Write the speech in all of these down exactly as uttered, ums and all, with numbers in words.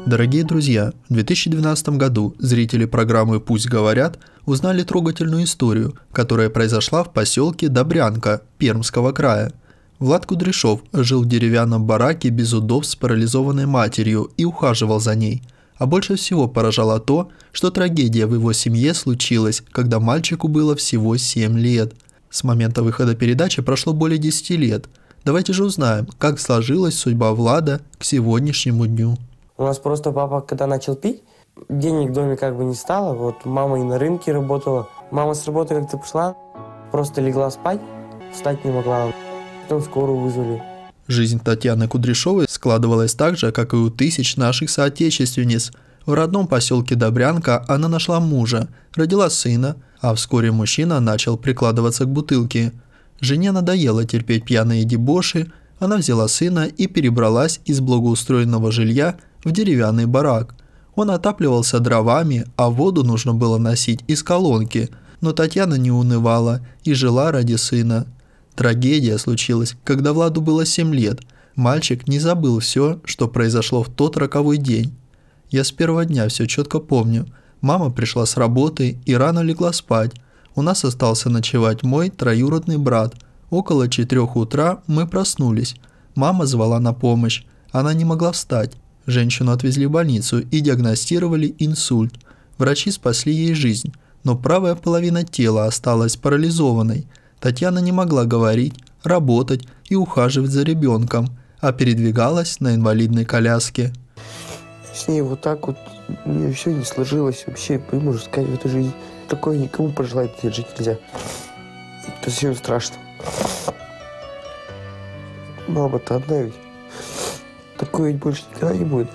Дорогие друзья, в две тысячи двенадцатом году зрители программы «Пусть говорят» узнали трогательную историю, которая произошла в поселке Добрянка Пермского края. Влад Кудряшов жил в деревянном бараке без удобств с парализованной матерью и ухаживал за ней. А больше всего поражало то, что трагедия в его семье случилась, когда мальчику было всего семь лет. С момента выхода передачи прошло более десяти лет. Давайте же узнаем, как сложилась судьба Влада к сегодняшнему дню. У нас просто папа, когда начал пить, денег в доме как бы не стало. Вот мама и на рынке работала. Мама с работы как-то пришла, просто легла спать, встать не могла. Потом скорую вызвали. Жизнь Татьяны Кудряшовой складывалась так же, как и у тысяч наших соотечественниц. В родном поселке Добрянка она нашла мужа, родила сына, а вскоре мужчина начал прикладываться к бутылке. Жене надоело терпеть пьяные дебоши, она взяла сына и перебралась из благоустроенного жилья в деревянный барак. Он отапливался дровами, а воду нужно было носить из колонки, но Татьяна не унывала и жила ради сына. Трагедия случилась, когда Владу было семь лет. Мальчик не забыл все, что произошло в тот роковой день. Я с первого дня все четко помню. Мама пришла с работы и рано легла спать. У нас остался ночевать мой троюродный брат. Около четырех утра мы проснулись. Мама звала на помощь. Она не могла встать. Женщину отвезли в больницу и диагностировали инсульт. Врачи спасли ей жизнь, но правая половина тела осталась парализованной. Татьяна не могла говорить, работать и ухаживать за ребенком, а передвигалась на инвалидной коляске. С ней вот так вот у меня все не сложилось. Вообще, можно сказать, в этой жизни такое никому пожелать жить нельзя. Это совсем страшно. Мама-то одна ведь. Такое ведь больше никогда не будет.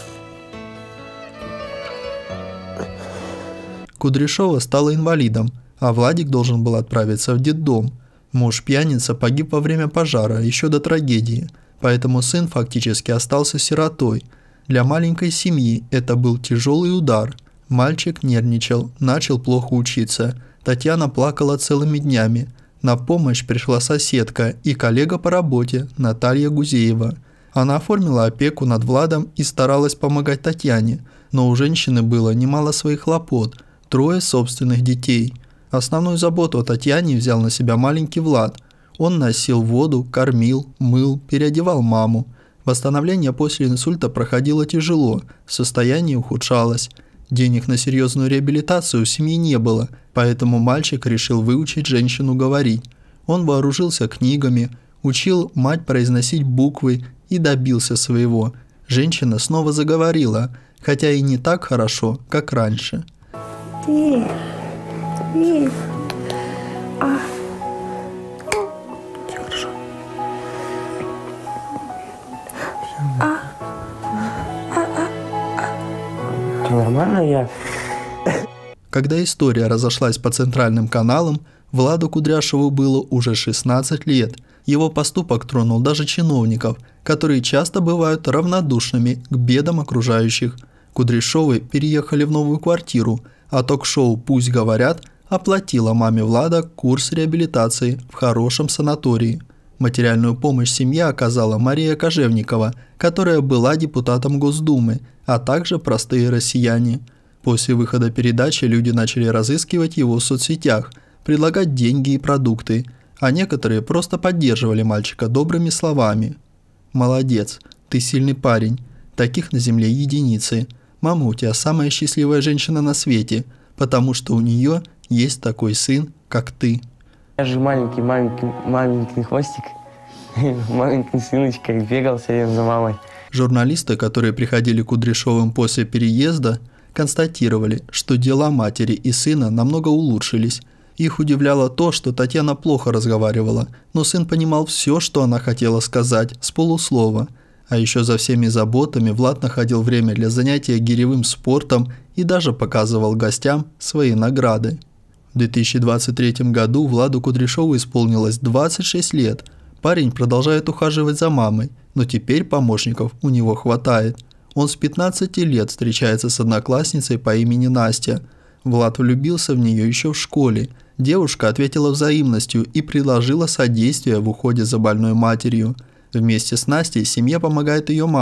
Кудряшова стала инвалидом, а Владик должен был отправиться в детдом. Муж-пьяница погиб во время пожара, еще до трагедии, поэтому сын фактически остался сиротой. Для маленькой семьи это был тяжелый удар. Мальчик нервничал, начал плохо учиться. Татьяна плакала целыми днями. На помощь пришла соседка и коллега по работе Наталья Гузеева. Она оформила опеку над Владом и старалась помогать Татьяне, но у женщины было немало своих хлопот, трое собственных детей. Основную заботу о Татьяне взял на себя маленький Влад. Он носил воду, кормил, мыл, переодевал маму. Восстановление после инсульта проходило тяжело, состояние ухудшалось. Денег на серьезную реабилитацию у семьи не было, поэтому мальчик решил выучить женщину говорить. Он вооружился книгами, учил мать произносить буквы и добился своего. Женщина снова заговорила, хотя и не так хорошо, как раньше. Ты, ты, а, все хорошо. А, а, а, а. Нормально я? Когда история разошлась по центральным каналам, Владу Кудряшову было уже шестнадцать лет. Его поступок тронул даже чиновников, которые часто бывают равнодушными к бедам окружающих. Кудряшовы переехали в новую квартиру, а ток-шоу «Пусть говорят» оплатила маме Влада курс реабилитации в хорошем санатории. Материальную помощь семье оказала Мария Кожевникова, которая была депутатом Госдумы, а также простые россияне. После выхода передачи люди начали разыскивать его в соцсетях, предлагать деньги и продукты, а некоторые просто поддерживали мальчика добрыми словами. «Молодец, ты сильный парень, таких на земле единицы. Мама у тебя самая счастливая женщина на свете, потому что у нее есть такой сын, как ты». Я же маленький, маленький, маленький хвостик, маленький сыночка, бегал все время за мамой. Журналисты, которые приходили к Кудряшовым после переезда, констатировали, что дела матери и сына намного улучшились. Их удивляло то, что Татьяна плохо разговаривала, но сын понимал все, что она хотела сказать, с полуслова. А еще за всеми заботами Влад находил время для занятия гиревым спортом и даже показывал гостям свои награды. В две тысячи двадцать третьем году Владу Кудряшову исполнилось двадцать шесть лет. Парень продолжает ухаживать за мамой, но теперь помощников у него хватает. Он с пятнадцати лет встречается с одноклассницей по имени Настя. Влад влюбился в нее еще в школе. Девушка ответила взаимностью и предложила содействие в уходе за больной матерью. Вместе с Настей семье помогает ее мама,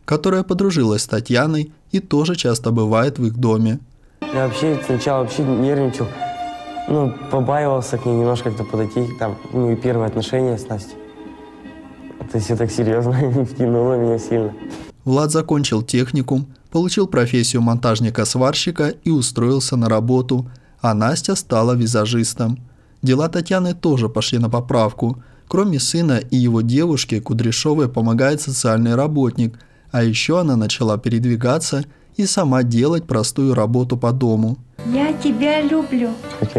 которая подружилась с Татьяной и тоже часто бывает в их доме. Я вообще сначала вообще нервничал, ну, побаивался к ней немножко как-то подойти, там, ну, и первые отношения с Настей. Это все так серьезно, втянуло меня сильно. Влад закончил техникум, получил профессию монтажника-сварщика и устроился на работу, а Настя стала визажистом. Дела Татьяны тоже пошли на поправку. Кроме сына и его девушки, Кудряшовой помогает социальный работник, а еще она начала передвигаться и сама делать простую работу по дому. Я тебя люблю.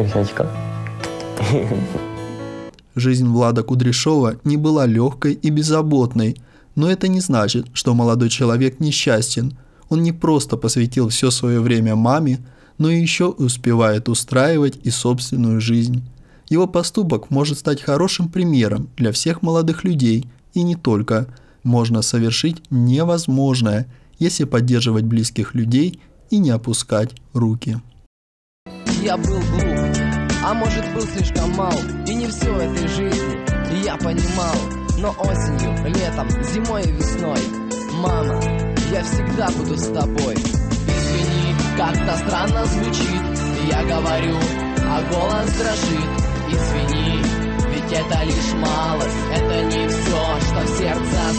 Жизнь Влада Кудряшова не была легкой и беззаботной, но это не значит, что молодой человек несчастен. Он не просто посвятил все свое время маме, но и еще успевает устраивать и собственную жизнь. Его поступок может стать хорошим примером для всех молодых людей, и не только. Можно совершить невозможное, если поддерживать близких людей и не опускать руки. Я был глуп, а может был слишком мал, и не все этой жизни я понимал. Но осенью, летом, зимой и весной, мама, я всегда буду с тобой. Извини, как-то странно звучит, я говорю, а голос дрожит. Извини, ведь это лишь малость, это не все, что в сердце